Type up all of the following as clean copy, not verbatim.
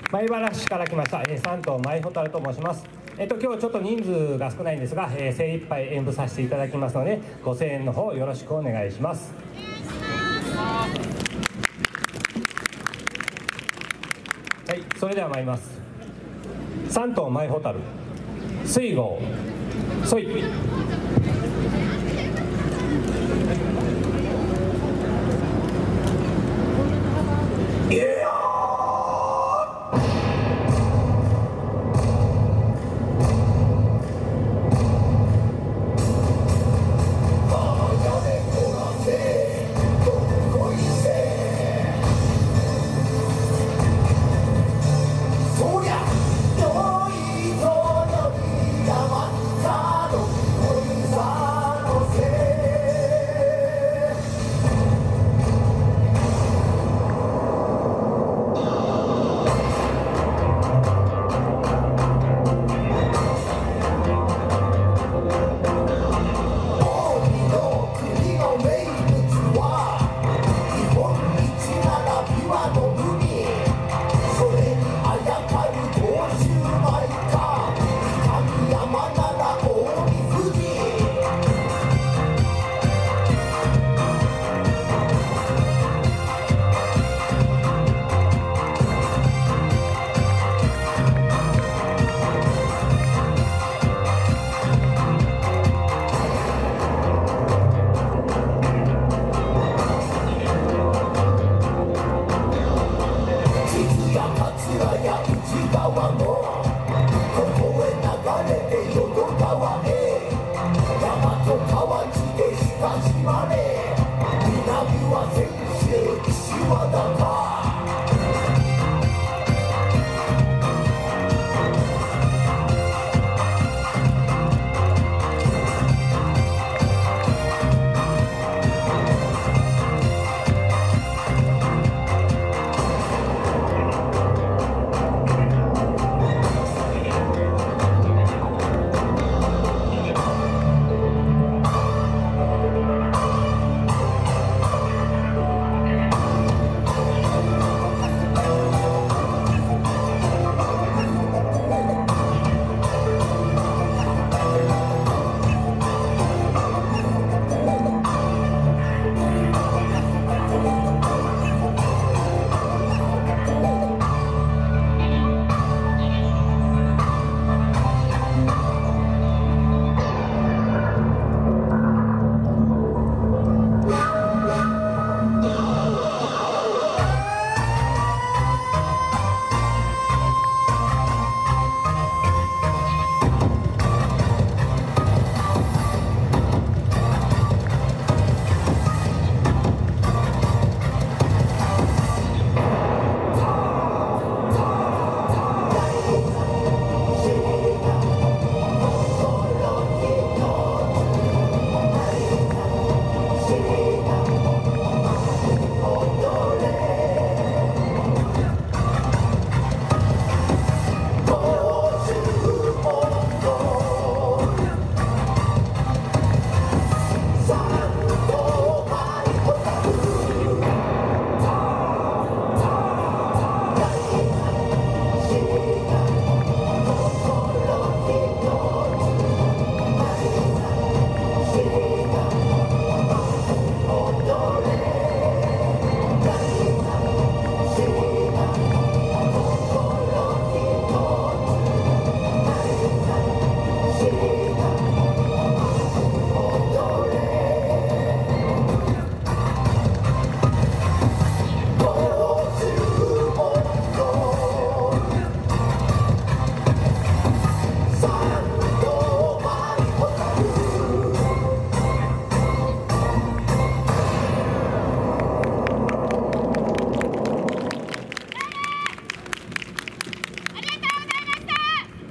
米原市から来ました、山東マイホタルと申します。今日ちょっと人数が少ないんですが、精一杯演舞させていただきますので、ご声援の方よろしくお願いします。はい、それでは参ります。山東マイホタル、水郷、そい。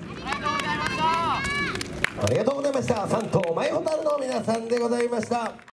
ありがとうございました。山東マイホタルの皆さんでございました。